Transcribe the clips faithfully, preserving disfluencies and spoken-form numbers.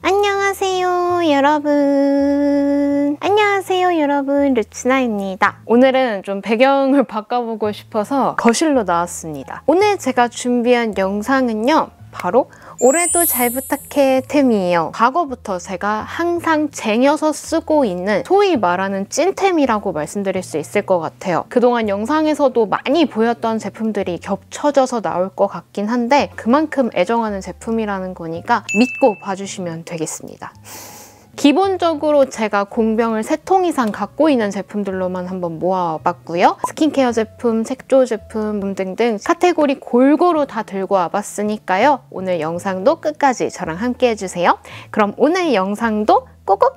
안녕하세요 여러분. 안녕하세요 여러분, 루치나입니다. 오늘은 좀 배경을 바꿔보고 싶어서 거실로 나왔습니다. 오늘 제가 준비한 영상은요, 바로 올해도 잘 부탁해 템이에요. 과거부터 제가 항상 쟁여서 쓰고 있는 소위 말하는 찐템이라고 말씀드릴 수 있을 것 같아요. 그동안 영상에서도 많이 보였던 제품들이 겹쳐져서 나올 것 같긴 한데 그만큼 애정하는 제품이라는 거니까 믿고 봐주시면 되겠습니다. 기본적으로 제가 공병을 세 통 이상 갖고 있는 제품들로만 한번 모아봤고요. 스킨케어 제품, 색조 제품 등등 카테고리 골고루 다 들고 와봤으니까요. 오늘 영상도 끝까지 저랑 함께 해주세요. 그럼 오늘 영상도 꼬꼬!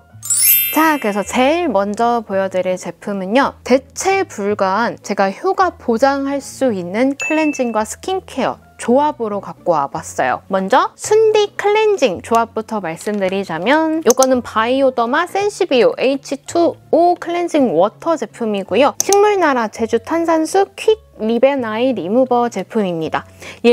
자, 그래서 제일 먼저 보여드릴 제품은요, 대체 불가한 제가 효과 보장할 수 있는 클렌징과 스킨케어 조합으로 갖고 와봤어요. 먼저 순디 클렌징 조합부터 말씀드리자면 이거는 바이오더마 센시비오 에이치 투 오 클렌징 워터 제품이고요. 식물나라 제주 탄산수 퀵 립앤아이 리무버 제품입니다.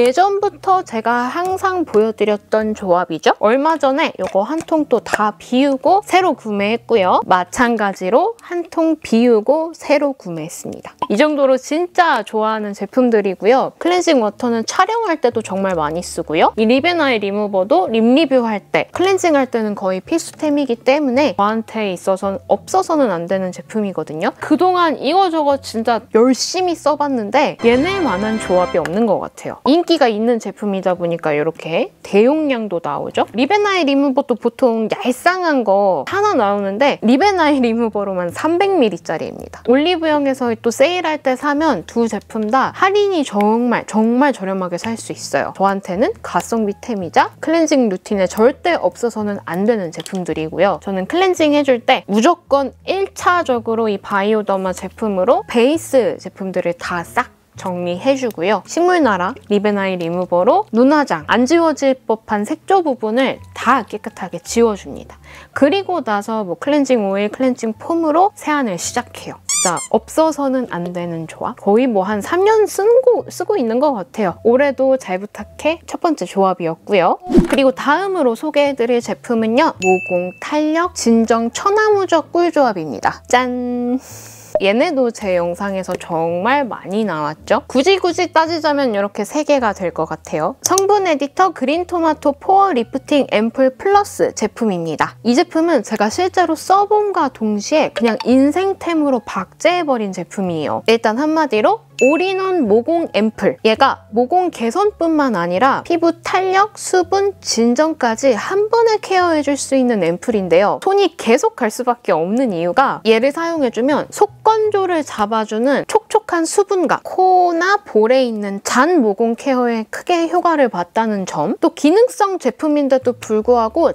예전부터 제가 항상 보여드렸던 조합이죠. 얼마 전에 이거 한 통 또 다 비우고 새로 구매했고요. 마찬가지로 한 통 비우고 새로 구매했습니다. 이 정도로 진짜 좋아하는 제품들이고요. 클렌징 워터는 촬영할 때도 정말 많이 쓰고요. 이 립앤아이 리무버도 립 리뷰할 때, 클렌징 할 때는 거의 필수템이기 때문에 저한테 있어서는 없어서는 안 되는 제품이거든요. 그동안 이거저거 진짜 열심히 써봤는데 얘네만한 조합이 없는 것 같아요. 인기가 있는 제품이다 보니까 이렇게 대용량도 나오죠. 립앤아이 리무버도 보통 얄쌍한 거 하나 나오는데 립앤아이 리무버로만 삼백 밀리리터짜리입니다. 올리브영에서 또 세일할 때 사면 두 제품 다 할인이 정말 정말 저렴하게 살 수 있어요. 저한테는 가성비 템이자 클렌징 루틴에 절대 없어서는 안 되는 제품들이고요. 저는 클렌징 해줄 때 무조건 일 차적으로 이 바이오더마 제품으로 베이스 제품들을 다 싹 정리해주고요. 식물나라 립앤아이 리무버로 눈화장, 안 지워질 법한 색조 부분을 다 깨끗하게 지워줍니다. 그리고 나서 뭐 클렌징 오일, 클렌징 폼으로 세안을 시작해요. 진짜 없어서는 안 되는 조합? 거의 뭐 한 삼 년 쓰고, 쓰고 있는 것 같아요. 올해도 잘 부탁해 첫 번째 조합이었고요. 그리고 다음으로 소개해드릴 제품은요, 모공, 탄력, 진정, 천하무적 꿀조합입니다. 짠! 얘네도 제 영상에서 정말 많이 나왔죠? 굳이 굳이 따지자면 이렇게 세 개가 될 것 같아요. 성분 에디터 그린토마토 포어 리프팅 앰플 플러스 제품입니다. 이 제품은 제가 실제로 써본과 동시에 그냥 인생템으로 박제해버린 제품이에요. 일단 한마디로 올인원 모공 앰플. 얘가 모공 개선뿐만 아니라 피부 탄력, 수분, 진정까지 한 번에 케어해줄 수 있는 앰플인데요. 손이 계속 갈 수밖에 없는 이유가 얘를 사용해주면 속건조를 잡아주는 촉촉한 수분감, 코나 볼에 있는 잔 모공 케어에 크게 효과를 봤다는 점, 또 기능성 제품인데도 불구하고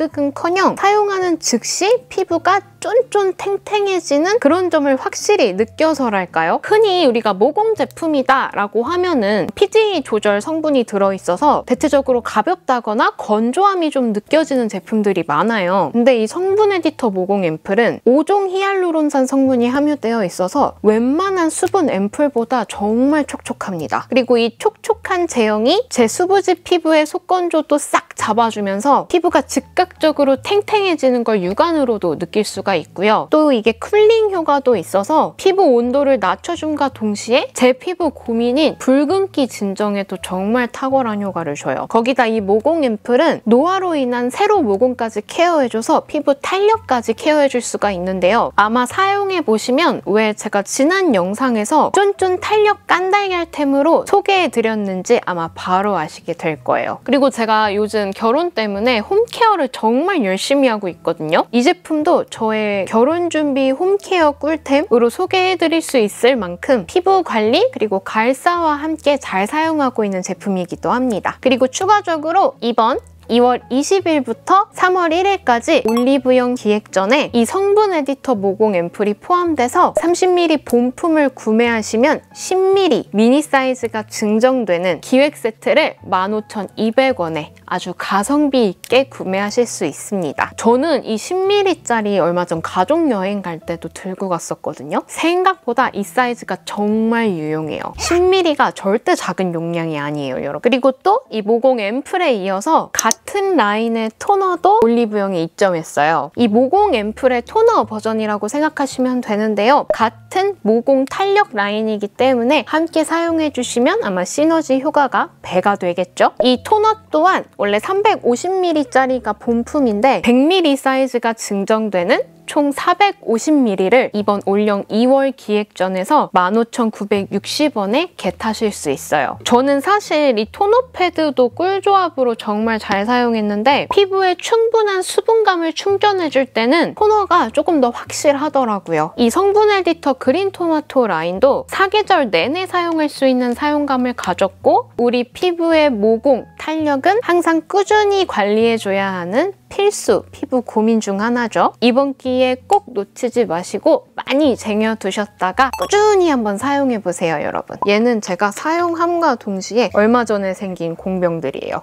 자극은커녕 사용하는 즉시 피부가 쫀쫀 탱탱해지는 그런 점을 확실히 느껴서랄까요? 흔히 우리가 모공 제품이다 라고 하면은 피지 조절 성분이 들어있어서 대체적으로 가볍다거나 건조함이 좀 느껴지는 제품들이 많아요. 근데 이 성분 에디터 모공 앰플은 오 종 히알루론산 성분이 함유되어 있어서 웬만한 수분 앰플보다 정말 촉촉합니다. 그리고 이 촉촉한 제형이 제 수부지 피부의 속건조도 싹 잡아주면서 피부가 즉각적으로 탱탱해지는 걸 육안으로도 느낄 수가 있고요. 또 이게 쿨링 효과도 있어서 피부 온도를 낮춰줌과 동시에 제 피부 고민인 붉은기 진정에도 정말 탁월한 효과를 줘요. 거기다 이 모공 앰플은 노화로 인한 세로 모공까지 케어해줘서 피부 탄력까지 케어해줄 수가 있는데요. 아마 사용해보시면 왜 제가 지난 영상에서 쫀쫀 탄력 깐달걀템으로 소개해드렸는지 아마 바로 아시게 될 거예요. 그리고 제가 요즘 결혼 때문에 홈케어를 정말 열심히 하고 있거든요. 이 제품도 저의 결혼 준비 홈케어 꿀템으로 소개해드릴 수 있을 만큼 피부 관리 그리고 갈사와 함께 잘 사용하고 있는 제품이기도 합니다. 그리고 추가적으로 이번 이월 이십일부터 삼월 일일까지 올리브영 기획전에 이 성분 에디터 모공 앰플이 포함돼서 삼십 밀리리터 본품을 구매하시면 십 밀리리터 미니 사이즈가 증정되는 기획 세트를 만 오천이백 원에 아주 가성비 있게 구매하실 수 있습니다. 저는 이 십 밀리리짜리 얼마 전 가족여행 갈 때도 들고 갔었거든요. 생각보다 이 사이즈가 정말 유용해요. 십 밀리리가 절대 작은 용량이 아니에요, 여러분. 그리고 또 이 모공 앰플에 이어서 같은 라인의 토너도 올리브영에 입점했어요. 이 모공 앰플의 토너 버전이라고 생각하시면 되는데요. 같은 모공 탄력 라인이기 때문에 함께 사용해주시면 아마 시너지 효과가 배가 되겠죠? 이 토너 또한 원래 삼백오십 밀리리짜리가 본품인데 백 밀리리터 사이즈가 증정되는 총 사백오십 밀리리터를 이번 올영 이월 기획전에서 만 오천구백육십 원에 겟하실 수 있어요. 저는 사실 이 토너 패드도 꿀조합으로 정말 잘 사용했는데 피부에 충분한 수분감을 충전해줄 때는 토너가 조금 더 확실하더라고요. 이 성분 에디터 그린 토마토 라인도 사계절 내내 사용할 수 있는 사용감을 가졌고 우리 피부의 모공, 탄력은 항상 꾸준히 관리해줘야 하는 필수 피부 고민 중 하나죠. 이번 기회에 꼭 놓치지 마시고 많이 쟁여두셨다가 꾸준히 한번 사용해보세요, 여러분. 얘는 제가 사용함과 동시에 얼마 전에 생긴 공병들이에요.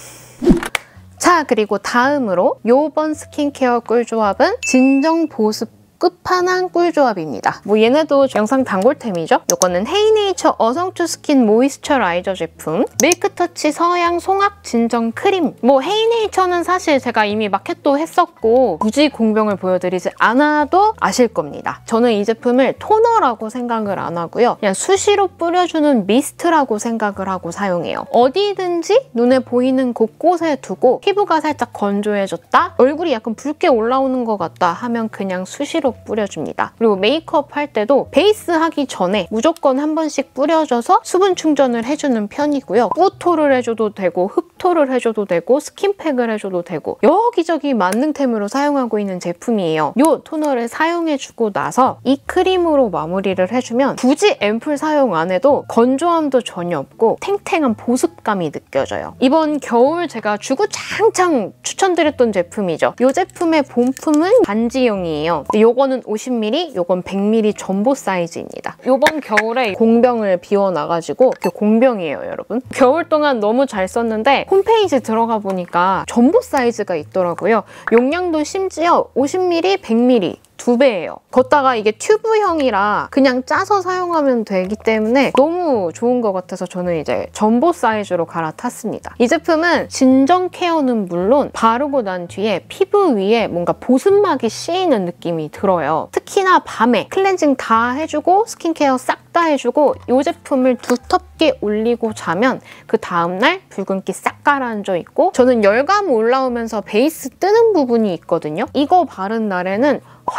자, 그리고 다음으로 이번 스킨케어 꿀조합은 진정 보습 끝판왕 꿀조합입니다. 뭐 얘네도 영상 단골템이죠? 이거는 헤이네이처 어성초 스킨 모이스처라이저 제품 밀크터치 서양 송악 진정 크림. 뭐 헤이네이처는 사실 제가 이미 마켓도 했었고 굳이 공병을 보여드리지 않아도 아실 겁니다. 저는 이 제품을 토너라고 생각을 안 하고요. 그냥 수시로 뿌려주는 미스트라고 생각을 하고 사용해요. 어디든지 눈에 보이는 곳곳에 두고 피부가 살짝 건조해졌다? 얼굴이 약간 붉게 올라오는 것 같다 하면 그냥 수시로 뿌려줍니다. 그리고 메이크업 할 때도 베이스 하기 전에 무조건 한 번씩 뿌려줘서 수분 충전을 해주는 편이고요. 뿌토를 해줘도 되고 흡토를 해줘도 되고 스킨팩을 해줘도 되고 여기저기 만능템으로 사용하고 있는 제품이에요. 이 토너를 사용해주고 나서 이 크림으로 마무리를 해주면 굳이 앰플 사용 안 해도 건조함도 전혀 없고 탱탱한 보습감이 느껴져요. 이번 겨울 제가 주구장창 추천드렸던 제품이죠. 이 제품의 본품은 반지용이에요. 요거는 오십 밀리리터, 요건 백 밀리리터 전보 사이즈입니다. 요번 겨울에 공병을 비워놔가지고 이게 공병이에요, 여러분. 겨울 동안 너무 잘 썼는데 홈페이지 들어가 보니까 전보 사이즈가 있더라고요. 용량도 심지어 오십 밀리리터, 백 밀리리터 두 배예요. 걷다가 이게 튜브형이라 그냥 짜서 사용하면 되기 때문에 너무 좋은 것 같아서 저는 이제 전보 사이즈로 갈아탔습니다. 이 제품은 진정 케어는 물론 바르고 난 뒤에 피부 위에 뭔가 보습막이 씌이는 느낌이 들어요. 특히나 밤에 클렌징 다 해주고 스킨케어 싹 다 해주고 이 제품을 두텁게 올리고 자면 그 다음날 붉은기 싹 가라앉아 있고 저는 열감 올라오면서 베이스 뜨는 부분이 있거든요. 이거 바른 날에는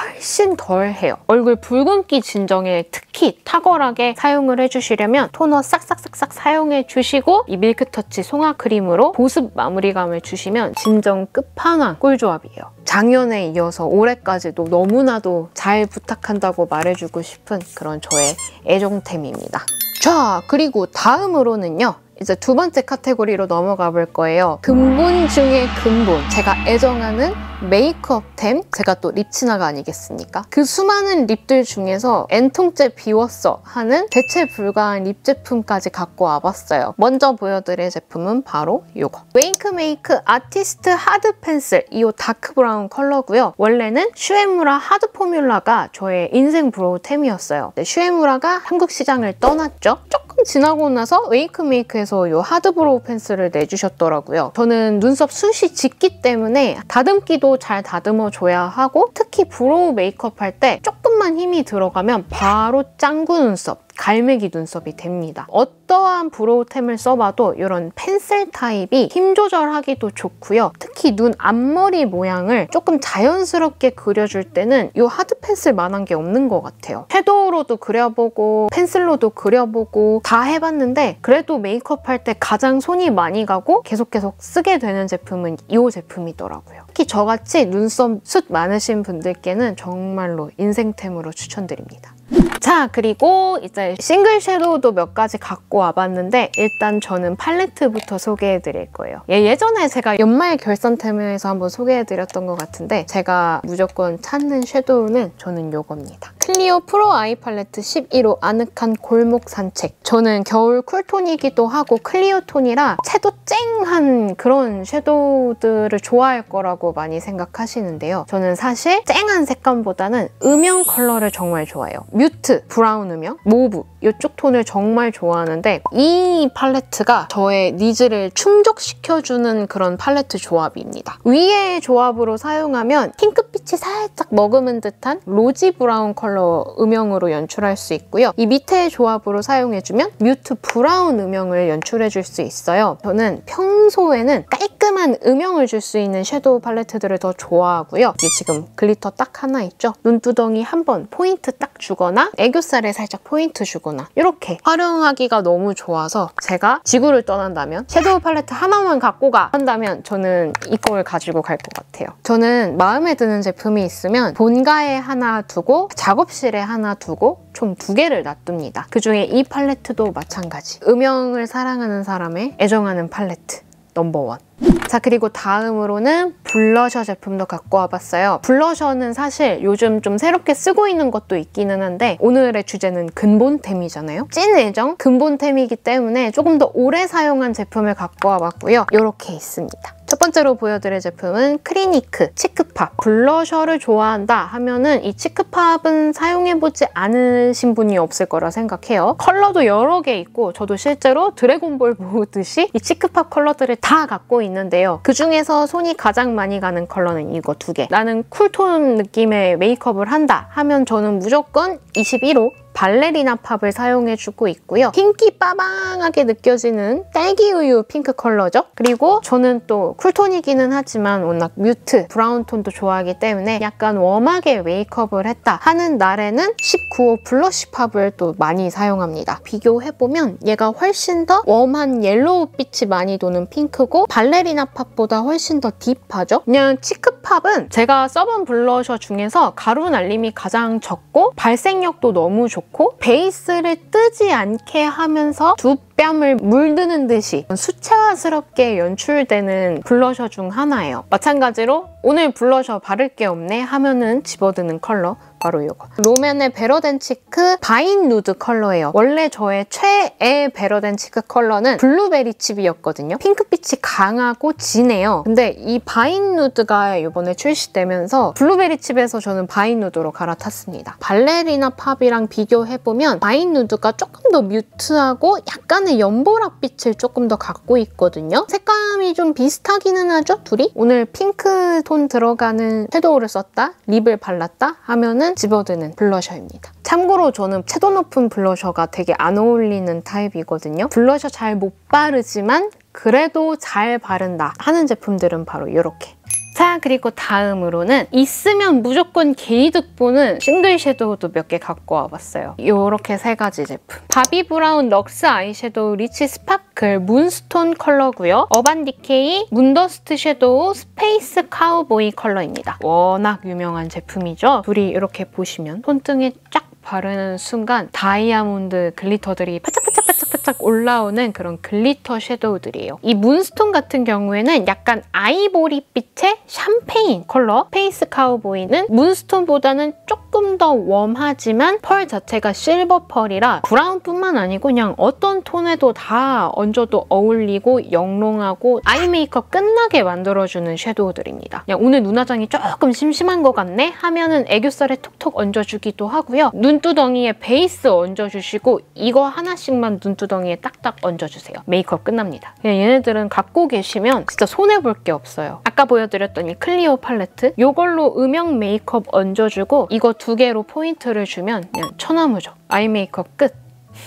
훨씬 덜해요. 얼굴 붉은기 진정에 특히 탁월하게 사용을 해주시려면 토너 싹싹싹싹 사용해주시고 이 밀크터치 송화 크림으로 보습 마무리감을 주시면 진정 끝판왕 꿀조합이에요. 작년에 이어서 올해까지도 너무나도 잘 부탁한다고 말해주고 싶은 그런 저의 애정템입니다. 자, 그리고 다음으로는요. 이제 두 번째 카테고리로 넘어가 볼 거예요. 근본 중에 근본. 제가 애정하는 메이크업템. 제가 또 립치나가 아니겠습니까? 그 수많은 립들 중에서 N통째 비웠어 하는 대체 불가한 립 제품까지 갖고 와봤어요. 먼저 보여드릴 제품은 바로 이거. 웨이크메이크 아티스트 하드 펜슬. 이 다크 브라운 컬러고요. 원래는 슈에무라 하드 포뮬라가 저의 인생 브로우템이었어요. 슈에무라가 한국 시장을 떠났죠. 조금 지나고 나서 웨이크메이크에서 이 하드 브로우 펜슬을 내주셨더라고요. 저는 눈썹 숱이 짙기 때문에 다듬기도 잘 다듬어줘야 하고 특히 브로우 메이크업 할 때 조금만 힘이 들어가면 바로 짱구 눈썹, 갈매기 눈썹이 됩니다. 어떠한 브로우템을 써봐도 이런 펜슬 타입이 힘 조절하기도 좋고요. 특히 눈 앞머리 모양을 조금 자연스럽게 그려줄 때는 이 하드 펜슬만한 게 없는 것 같아요. 섀도우로도 그려보고 펜슬로도 그려보고 다 해봤는데 그래도 메이크업 할 때 가장 손이 많이 가고 계속 계속 쓰게 되는 제품은 이 제품이더라고요. 특히 저같이 눈썹 숱 많으신 분들께는 정말로 인생템으로 추천드립니다. 자, 그리고 이제 싱글 섀도우도 몇 가지 갖고 와봤는데 일단 저는 팔레트부터 소개해드릴 거예요. 예, 예전에 제가 연말 결산템에서 한번 소개해드렸던 것 같은데 제가 무조건 찾는 섀도우는 저는 이겁니다. 클리오 프로 아이 팔레트 십일 호 아늑한 골목 산책. 저는 겨울 쿨톤이기도 하고 클리오 톤이라 채도 쨍한 그런 섀도우들을 좋아할 거라고 많이 생각하시는데요. 저는 사실 쨍한 색감보다는 음영 컬러를 정말 좋아해요. 뮤트, 브라운 음영, 모브 이쪽 톤을 정말 좋아하는데 이 팔레트가 저의 니즈를 충족시켜주는 그런 팔레트 조합입니다. 위의 조합으로 사용하면 핑크빛이 살짝 머금은 듯한 로지 브라운 컬러 음영으로 연출할 수 있고요. 이 밑에 조합으로 사용해주면 뮤트 브라운 음영을 연출해줄 수 있어요. 저는 평소에는 깔끔한 음영을 줄 수 있는 섀도우 팔레트들을 더 좋아하고요. 이게 지금 글리터 딱 하나 있죠? 눈두덩이 한번 포인트 딱 주거나 애교살에 살짝 포인트 주거나 이렇게 활용하기가 너무 좋아서 제가 지구를 떠난다면 섀도우 팔레트 하나만 갖고 가 한다면 저는 이걸 가지고 갈 것 같아요. 저는 마음에 드는 제품이 있으면 본가에 하나 두고 작업실에 하나 두고 총 두 개를 놔둡니다. 그중에 이 팔레트도 마찬가지. 음영을 사랑하는 사람의 애정하는 팔레트 넘버원. 자, 그리고 다음으로는 블러셔 제품도 갖고 와봤어요. 블러셔는 사실 요즘 좀 새롭게 쓰고 있는 것도 있기는 한데 오늘의 주제는 근본템이잖아요. 찐 애정 근본템이기 때문에 조금 더 오래 사용한 제품을 갖고 와봤고요. 이렇게 있습니다. 첫 번째로 보여드릴 제품은 크리니크 치크팝. 블러셔를 좋아한다 하면은 이 치크팝은 사용해보지 않으신 분이 없을 거라 생각해요. 컬러도 여러 개 있고 저도 실제로 드래곤볼 보듯이 이 치크팝 컬러들을 다 갖고 있는데요. 그중에서 손이 가장 많이 가는 컬러는 이거 두 개. 나는 쿨톤 느낌의 메이크업을 한다 하면 저는 무조건 이십일 호 발레리나 팝을 사용해주고 있고요. 핑키 빠방하게 느껴지는 딸기우유 핑크 컬러죠. 그리고 저는 또 쿨톤이기는 하지만 워낙 뮤트, 브라운 톤도 좋아하기 때문에 약간 웜하게 메이크업을 했다 하는 날에는 십구 호 블러쉬 팝을 또 많이 사용합니다. 비교해보면 얘가 훨씬 더 웜한 옐로우빛이 많이 도는 핑크고 발레리나 팝보다 훨씬 더 딥하죠. 그냥 치크팝은 제가 써본 블러셔 중에서 가루 날림이 가장 적고 발색력도 너무 좋고 베이스를 뜨지 않게 하면서 두 뺨을 물드는 듯이 수채화스럽게 연출되는 블러셔 중 하나예요. 마찬가지로 오늘 블러셔 바를 게 없네 하면은 집어드는 컬러 바로 이거. 롬앤의 베러덴치크 바인 누드 컬러예요. 원래 저의 최애 베러덴치크 컬러는 블루베리 칩이었거든요. 핑크빛이 강하고 진해요. 근데 이 바인 누드가 이번에 출시되면서 블루베리 칩에서 저는 바인 누드로 갈아탔습니다. 발레리나 팝이랑 비교해보면 바인 누드가 조금 더 뮤트하고 약간의 연보라빛을 조금 더 갖고 있거든요. 색감이 좀 비슷하기는 하죠, 둘이? 오늘 핑크 톤 들어가는 섀도우를 썼다, 립을 발랐다 하면은 집어드는 블러셔입니다. 참고로 저는 채도 높은 블러셔가 되게 안 어울리는 타입이거든요. 블러셔 잘 못 바르지만 그래도 잘 바른다 하는 제품들은 바로 이렇게. 자, 그리고 다음으로는 있으면 무조건 개이득 보는 싱글 섀도우도 몇 개 갖고 와봤어요. 이렇게 세 가지 제품. 바비 브라운 럭스 아이섀도우 리치 스파클 문스톤 컬러고요. 어반 디케이 문더스트 섀도우 스페이스 카우보이 컬러입니다. 워낙 유명한 제품이죠. 둘이 이렇게 보시면 손등에 쫙 바르는 순간 다이아몬드 글리터들이 파짝파짝파짝파짝 올라오는 그런 글리터 섀도우들이에요. 이 문스톤 같은 경우에는 약간 아이보리빛의 샴페인 컬러, 페이스 카우보이는 문스톤보다는 조금 더 웜하지만 펄 자체가 실버 펄이라 브라운뿐만 아니고 그냥 어떤 톤에도 다 얹어도 어울리고 영롱하고 아이 메이크업 끝나게 만들어주는 섀도우들입니다. 그냥 오늘 눈화장이 조금 심심한 것 같네 하면은 애교살에 톡톡 얹어주기도 하고요. 눈두덩이에 베이스 얹어주시고 이거 하나씩만 눈두덩이에 딱딱 얹어주세요. 메이크업 끝납니다. 그냥 얘네들은 갖고 계시면 진짜 손해볼 게 없어요. 아까 보여드렸던 이 클리오 팔레트 이걸로 음영 메이크업 얹어주고 이거 두 개로 포인트를 주면 그냥 천하무적. 아이 메이크업 끝.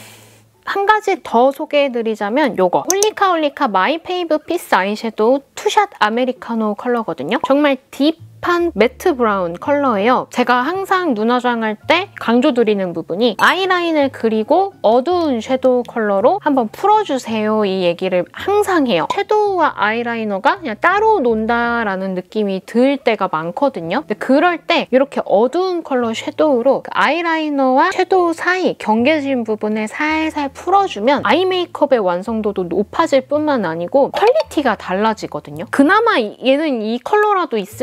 한 가지 더 소개해드리자면 이거 홀리카 홀리카 마이 페이브 피스 아이섀도우 투샷 아메리카노 컬러거든요. 정말 딥 한 매트 브라운 컬러예요. 제가 항상 눈화장할 때 강조드리는 부분이 아이라인을 그리고 어두운 섀도우 컬러로 한번 풀어주세요 이 얘기를 항상 해요. 섀도우와 아이라이너가 그냥 따로 논다라는 느낌이 들 때가 많거든요. 근데 그럴 때 이렇게 어두운 컬러 섀도우로 그 아이라이너와 섀도우 사이 경계진 부분에 살살 풀어주면 아이 메이크업의 완성도도 높아질 뿐만 아니고 퀄리티가 달라지거든요. 그나마 얘는 이 컬러라도 있으니까 좀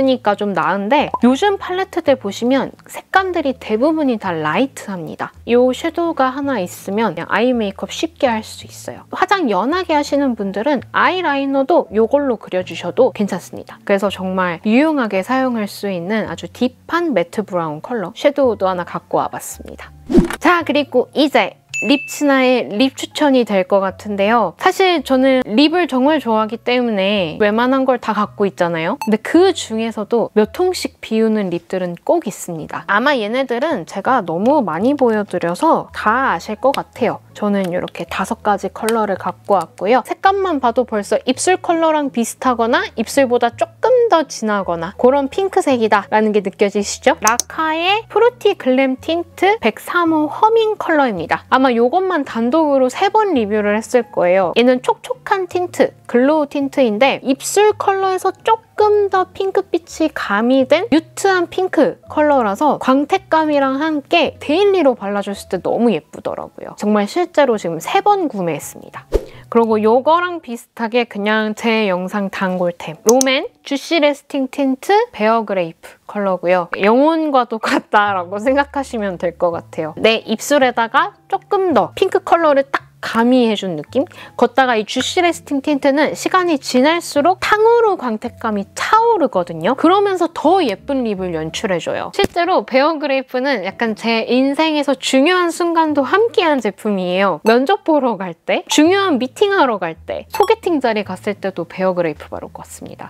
좀 나은데 요즘 팔레트들 보시면 색감들이 대부분이 다 라이트합니다. 이 섀도우가 하나 있으면 그냥 아이 메이크업 쉽게 할 수 있어요. 화장 연하게 하시는 분들은 아이라이너도 이걸로 그려주셔도 괜찮습니다. 그래서 정말 유용하게 사용할 수 있는 아주 딥한 매트 브라운 컬러 섀도우도 하나 갖고 와봤습니다. 자, 그리고 이제 립치나의 립 추천이 될 것 같은데요. 사실 저는 립을 정말 좋아하기 때문에 웬만한 걸 다 갖고 있잖아요. 근데 그 중에서도 몇 통씩 비우는 립들은 꼭 있습니다. 아마 얘네들은 제가 너무 많이 보여드려서 다 아실 것 같아요. 저는 이렇게 다섯 가지 컬러를 갖고 왔고요. 색감만 봐도 벌써 입술 컬러랑 비슷하거나 입술보다 조금 더 진하거나 그런 핑크색이다 라는 게 느껴지시죠? 라카의 프루티 글램 틴트 백삼 호 허밍 컬러입니다. 아마 이것만 단독으로 세 번 리뷰를 했을 거예요. 얘는 촉촉한 틴트, 글로우 틴트인데 입술 컬러에서 조금 더 핑크빛이 가미된 뮤트한 핑크 컬러라서 광택감이랑 함께 데일리로 발라줬을 때 너무 예쁘더라고요. 정말 실제로 지금 세 번 구매했습니다. 그리고 이거랑 비슷하게 그냥 제 영상 단골템 롬앤 주시 레스팅 틴트 베어그레이프 컬러고요. 영혼과도 같다라고 생각하시면 될 것 같아요. 내 입술에다가 조금 더 핑크 컬러를 딱 가미해준 느낌? 걷다가 이 주시 레스팅 틴트는 시간이 지날수록 탕후루 광택감이 차오르거든요. 그러면서 더 예쁜 립을 연출해줘요. 실제로 베어그레이프는 약간 제 인생에서 중요한 순간도 함께한 제품이에요. 면접 보러 갈 때, 중요한 미팅하러 갈 때, 소개팅 자리 갔을 때도 베어그레이프 바르고 왔습니다.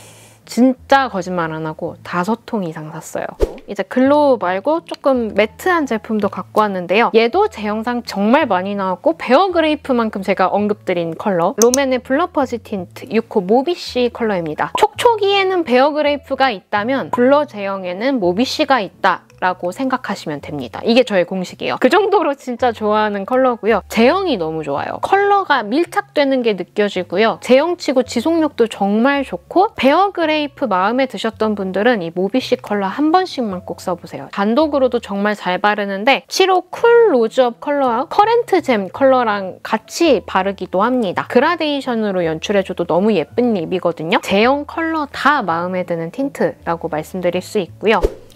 진짜 거짓말 안 하고 다섯 통 이상 샀어요. 이제 글로우 말고 조금 매트한 제품도 갖고 왔는데요. 얘도 제 영상 정말 많이 나왔고 베어그레이프만큼 제가 언급드린 컬러 롬앤의 블러퍼지 틴트 육 호 모비쉬 컬러입니다. 촉촉이에는 베어그레이프가 있다면 블러 제형에는 모비쉬가 있다 라고 생각하시면 됩니다. 이게 저의 공식이에요. 그 정도로 진짜 좋아하는 컬러고요. 제형이 너무 좋아요. 컬러가 밀착되는 게 느껴지고요. 제형치고 지속력도 정말 좋고 베어그레이프 마음에 드셨던 분들은 이 모비쉬 컬러 한 번씩만 꼭 써보세요. 단독으로도 정말 잘 바르는데 칠 호 쿨 로즈업 컬러와 커렌트 잼 컬러랑 같이 바르기도 합니다. 그라데이션으로 연출해줘도 너무 예쁜 립이거든요. 제형 컬러 다 마음에 드는 틴트라고 말씀드릴 수 있고요.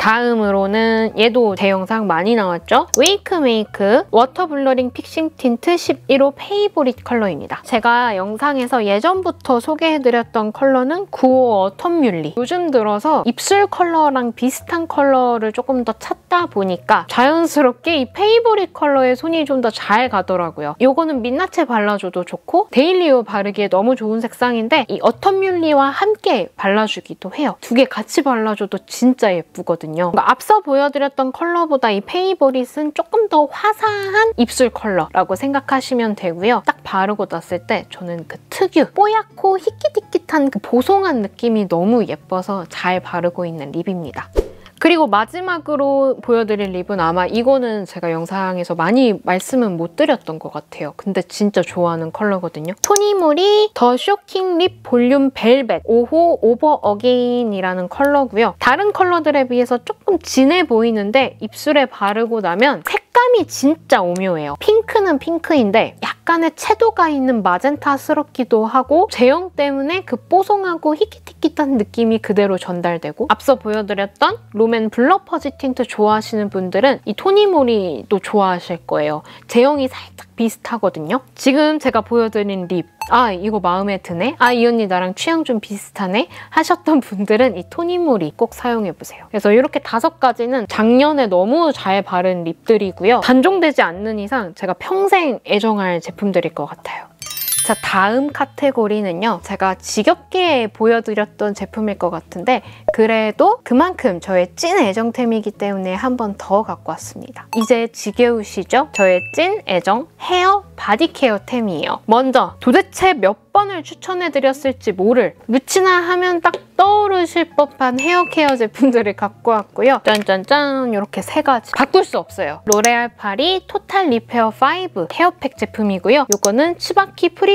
다음으로는 얘도 제 영상 많이 나왔죠? 웨이크메이크 워터 블러링 픽싱 틴트 십일 호 페이보릿 컬러입니다. 제가 영상에서 예전부터 소개해드렸던 컬러는 구 호 어텀 뮬리. 요즘 들어서 입술 컬러랑 비슷한 컬러를 조금 더 찾다 보니까 자연스럽게 이 페이보릿 컬러에 손이 좀 더 잘 가더라고요. 이거는 민낯에 발라줘도 좋고 데일리로 바르기에 너무 좋은 색상인데 이 어텀 뮬리와 함께 발라주기도 해요. 두 개 같이 발라줘도 진짜 예쁘거든요. 앞서 보여드렸던 컬러보다 이 페이보릿은 조금 더 화사한 입술 컬러라고 생각하시면 되고요. 딱 바르고 났을 때 저는 그 특유 뽀얗고 희끼디끼한 그 보송한 느낌이 너무 예뻐서 잘 바르고 있는 립입니다. 그리고 마지막으로 보여드릴 립은 아마 이거는 제가 영상에서 많이 말씀은 못 드렸던 것 같아요. 근데 진짜 좋아하는 컬러거든요. 토니모리 더 쇼킹 립 볼륨 벨벳 오 호 오버 어게인이라는 컬러고요. 다른 컬러들에 비해서 조금 진해 보이는데 입술에 바르고 나면 색감이 진짜 오묘해요. 핑크는 핑크인데 약간의 채도가 있는 마젠타스럽기도 하고 제형 때문에 그 뽀송하고 희끼티끼한 느낌이 그대로 전달되고 앞서 보여드렸던 롬앤 블러퍼지 틴트 좋아하시는 분들은 이 토니모리도 좋아하실 거예요. 제형이 살짝 비슷하거든요. 지금 제가 보여드린 립 아 이거 마음에 드네? 아 이 언니 나랑 취향 좀 비슷하네? 하셨던 분들은 이 토니모리 꼭 사용해보세요. 그래서 이렇게 다섯 가지는 작년에 너무 잘 바른 립들이고요. 단종되지 않는 이상 제가 평생 애정할 제품들일 것 같아요. 자, 다음 카테고리는요. 제가 지겹게 보여드렸던 제품일 것 같은데 그래도 그만큼 저의 찐 애정템이기 때문에 한 번 더 갖고 왔습니다. 이제 지겨우시죠? 저의 찐 애정 헤어 바디 케어템이에요. 먼저 도대체 몇 번을 추천해드렸을지 모를 루치나 하면 딱 떠오르실 법한 헤어케어 제품들을 갖고 왔고요. 짠짠짠 이렇게 세 가지 바꿀 수 없어요. 로레알 파리 토탈 리페어 오 헤어팩 제품이고요. 이거는 치바키 프리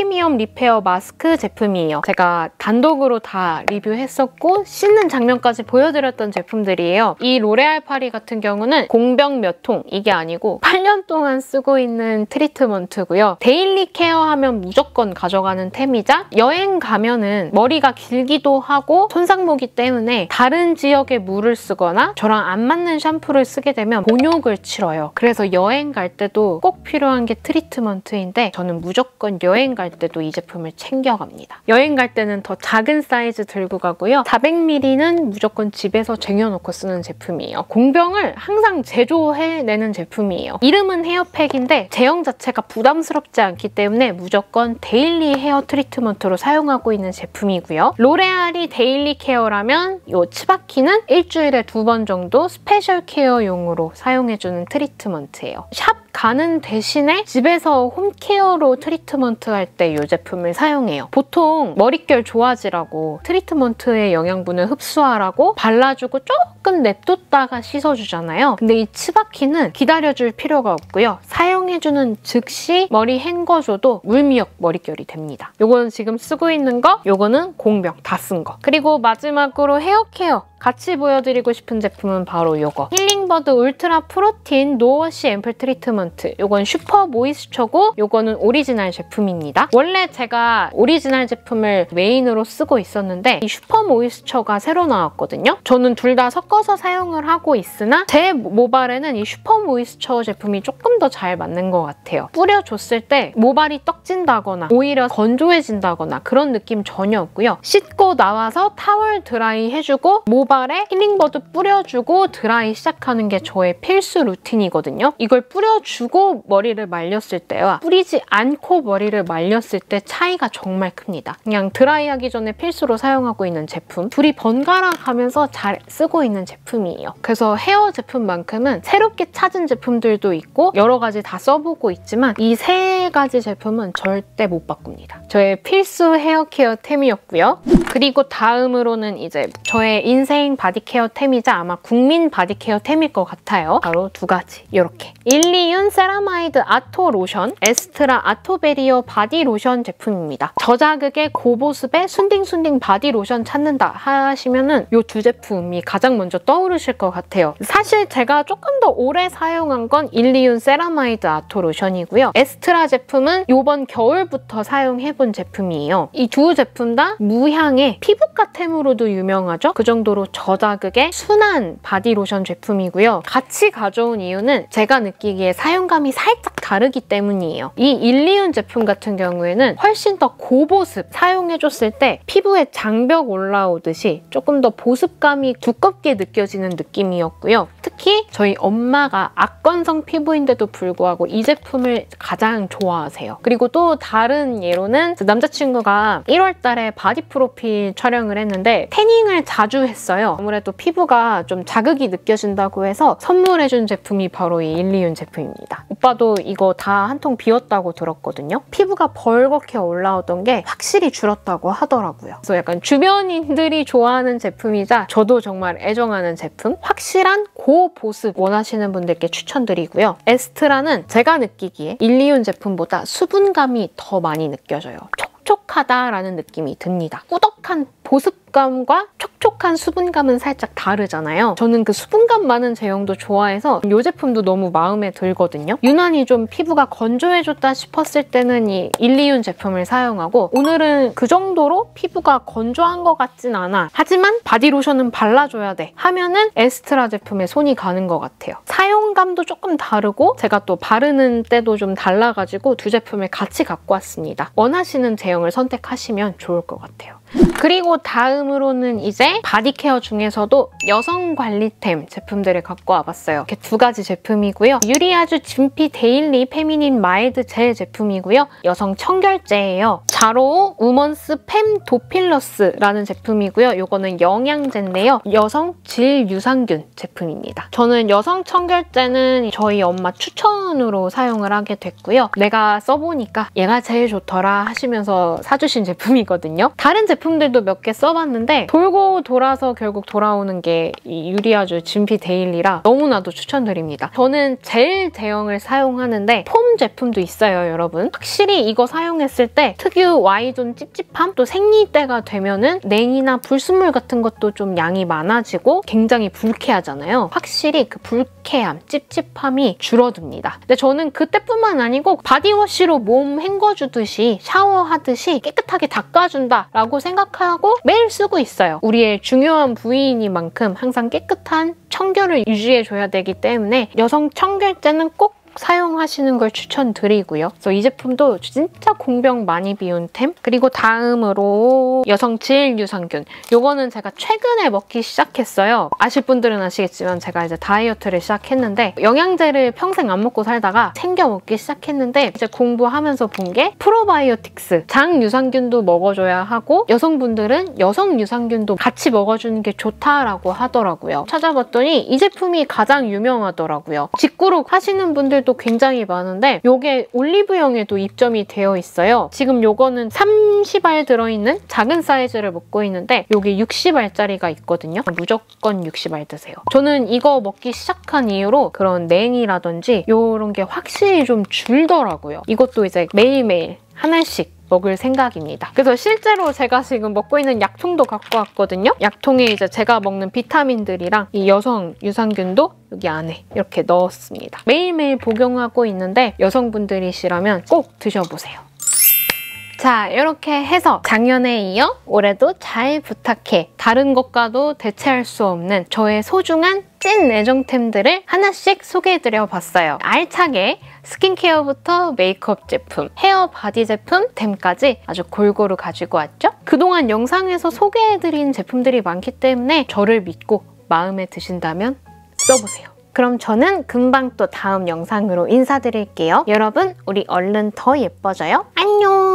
프리미엄 리페어 마스크 제품이에요. 제가 단독으로 다 리뷰했었고 씻는 장면까지 보여드렸던 제품들이에요. 이 로레알 파리 같은 경우는 공병 몇 통 이게 아니고 팔 년 동안 쓰고 있는 트리트먼트고요. 데일리 케어하면 무조건 가져가는 템이자 여행 가면은 머리가 길기도 하고 손상모기 때문에 다른 지역에 물을 쓰거나 저랑 안 맞는 샴푸를 쓰게 되면 곤욕을 치러요. 그래서 여행 갈 때도 꼭 필요한 게 트리트먼트인데 저는 무조건 여행 갈 때도 이 제품을 챙겨갑니다. 여행 갈 때는 더 작은 사이즈 들고 가고요. 사백 밀리리터는 무조건 집에서 쟁여놓고 쓰는 제품이에요. 공병을 항상 제조해내는 제품이에요. 이름은 헤어팩인데 제형 자체가 부담스럽지 않기 때문에 무조건 데일리 헤어 트리트먼트로 사용하고 있는 제품이고요. 로레알이 데일리 케어라면 이 치바키는 일주일에 두 번 정도 스페셜 케어용으로 사용해주는 트리트먼트예요. 샵 가는 대신에 집에서 홈케어로 트리트먼트 할 때 이 제품을 사용해요. 보통 머릿결 좋아지라고 트리트먼트의 영양분을 흡수하라고 발라주고 조금 냅뒀다가 씻어주잖아요. 근데 이 치바키는 기다려줄 필요가 없고요. 사용해주는 즉시 머리 헹궈줘도 물미역 머릿결이 됩니다. 요거는 지금 쓰고 있는 거, 요거는 공병 다 쓴 거. 그리고 마지막으로 헤어케어 같이 보여드리고 싶은 제품은 바로 이거 힐링버드 울트라 프로틴 노워시 앰플 트리트먼트. 이건 슈퍼 모이스처고 이거는 오리지널 제품입니다. 원래 제가 오리지널 제품을 메인으로 쓰고 있었는데 이 슈퍼 모이스처가 새로 나왔거든요. 저는 둘 다 섞어서 사용을 하고 있으나 제 모발에는 이 슈퍼 모이스처 제품이 조금 더 잘 맞는 것 같아요. 뿌려줬을 때 모발이 떡진다거나 오히려 건조해진다거나 그런 느낌 전혀 없고요. 씻고 나와서 타월 드라이 해주고 모발 모발에 힐링버드 뿌려주고 드라이 시작하는 게 저의 필수 루틴이거든요. 이걸 뿌려주고 머리를 말렸을 때와 뿌리지 않고 머리를 말렸을 때 차이가 정말 큽니다. 그냥 드라이하기 전에 필수로 사용하고 있는 제품. 둘이 번갈아 가면서 잘 쓰고 있는 제품이에요. 그래서 헤어 제품만큼은 새롭게 찾은 제품들도 있고 여러 가지 다 써보고 있지만 이 세 가지 제품은 절대 못 바꿉니다. 저의 필수 헤어케어 템이었고요. 그리고 다음으로는 이제 저의 인생 바디케어 템이자 아마 국민 바디케어 템일 것 같아요. 바로 두 가지. 이렇게 일리윤 세라마이드 아토 로션, 에스트라 아토베리어 바디 로션 제품입니다. 저자극의 고보습의 순딩순딩 바디 로션 찾는다 하시면은 이 두 제품이 가장 먼저 떠오르실 것 같아요. 사실 제가 조금 더 오래 사용한 건 일리윤 세라마이드 아토 로션이고요. 에스트라 제품은 이번 겨울부터 사용해본 제품이에요. 이 두 제품 다 무향의 피부과템으로도 유명하죠. 그 정도로 저자극의 순한 바디로션 제품이고요. 같이 가져온 이유는 제가 느끼기에 사용감이 살짝 다르기 때문이에요. 이 일리윤 제품 같은 경우에는 훨씬 더 고보습, 사용해줬을 때 피부에 장벽 올라오듯이 조금 더 보습감이 두껍게 느껴지는 느낌이었고요. 특히 저희 엄마가 악건성 피부인데도 불구하고 이 제품을 가장 좋아하세요. 그리고 또 다른 예로는 남자친구가 일월 달에 바디 프로필 촬영을 했는데 태닝을 자주 했어요. 아무래도 피부가 좀 자극이 느껴진다고 해서 선물해준 제품이 바로 이 일리윤 제품입니다. 오빠도 이거 다 한 통 비웠다고 들었거든요. 피부가 벌겋게 올라오던 게 확실히 줄었다고 하더라고요. 그래서 약간 주변인들이 좋아하는 제품이자 저도 정말 애정하는 제품. 확실한 고보습 원하시는 분들께 추천드리고요. 에스트라는 제가 느끼기에 일리윤 제품보다 수분감이 더 많이 느껴져요. 촉촉하다라는 느낌이 듭니다. 꾸덕한 보습감과 촉촉한 수분감은 살짝 다르잖아요. 저는 그 수분감 많은 제형도 좋아해서 이 제품도 너무 마음에 들거든요. 유난히 좀 피부가 건조해졌다 싶었을 때는 이 일리윤 제품을 사용하고 오늘은 그 정도로 피부가 건조한 것 같진 않아. 하지만 바디로션은 발라줘야 돼 하면은 에스트라 제품에 손이 가는 것 같아요. 사용감도 조금 다르고 제가 또 바르는 때도 좀 달라가지고 두 제품을 같이 갖고 왔습니다. 원하시는 제형을 선택하시면 좋을 것 같아요. 그리고 다음으로는 이제 바디케어 중에서도 여성 관리템 제품들을 갖고 와봤어요. 이렇게 두 가지 제품이고요. 유리아주 진피 데일리 페미닌 마일드 젤 제품이고요. 여성 청결제예요. 자로우 우먼스 팸 도필러스라는 제품이고요. 이거는 영양제인데요. 여성 질 유산균 제품입니다. 저는 여성 청결제는 저희 엄마 추천으로 사용을 하게 됐고요. 내가 써보니까 얘가 제일 좋더라 하시면서 사주신 제품이거든요. 다른 제품들도 몇 개 써봤는데 돌고 돌고 돌아서 결국 돌아오는 게 이 유리아주 진피 데일리라 너무나도 추천드립니다. 저는 젤 제형을 사용하는데 폼 제품도 있어요, 여러분. 확실히 이거 사용했을 때 특유 Y존 찝찝함, 또 생리때가 되면은 냉이나 불순물 같은 것도 좀 양이 많아지고 굉장히 불쾌하잖아요. 확실히 그 불쾌함, 찝찝함이 줄어듭니다. 근데 저는 그때뿐만 아니고 바디워시로 몸 헹궈주듯이 샤워하듯이 깨끗하게 닦아준다라고 생각하고 매일 쓰고 있어요. 우리의 중요한 부위이니만큼 항상 깨끗한 청결을 유지해줘야 되기 때문에 여성 청결제는 꼭 사용하시는 걸 추천드리고요. 그래서 이 제품도 진짜 공병 많이 비운 템. 그리고 다음으로 여성 질 유산균. 요거는 제가 최근에 먹기 시작했어요. 아실 분들은 아시겠지만 제가 이제 다이어트를 시작했는데 영양제를 평생 안 먹고 살다가 챙겨 먹기 시작했는데 이제 공부하면서 본 게 프로바이오틱스. 장 유산균도 먹어줘야 하고 여성분들은 여성 유산균도 같이 먹어주는 게 좋다라고 하더라고요. 찾아봤더니 이 제품이 가장 유명하더라고요. 직구룩 하시는 분들 도 굉장히 많은데 요게 올리브영에도 입점이 되어 있어요. 지금 요거는 삼십 알 들어있는 작은 사이즈를 먹고 있는데 요게 육십 알짜리가 있거든요. 무조건 육십 알 드세요. 저는 이거 먹기 시작한 이후로 그런 냉이라든지 요런 게 확실히 좀 줄더라고요. 이것도 이제 매일매일 하나씩 먹을 생각입니다. 그래서 실제로 제가 지금 먹고 있는 약통도 갖고 왔거든요. 약통에 이제 제가 먹는 비타민들이랑 이 여성 유산균도 여기 안에 이렇게 넣었습니다. 매일매일 복용하고 있는데 여성분들이시라면 꼭 드셔보세요. 자, 이렇게 해서 작년에 이어 올해도 잘 부탁해. 다른 것과도 대체할 수 없는 저의 소중한 찐 애정템들을 하나씩 소개해드려봤어요. 알차게 스킨케어부터 메이크업 제품, 헤어 바디 제품, 템까지 아주 골고루 가지고 왔죠? 그동안 영상에서 소개해드린 제품들이 많기 때문에 저를 믿고 마음에 드신다면 써보세요. 그럼 저는 금방 또 다음 영상으로 인사드릴게요. 여러분, 우리 얼른 더 예뻐져요. 안녕!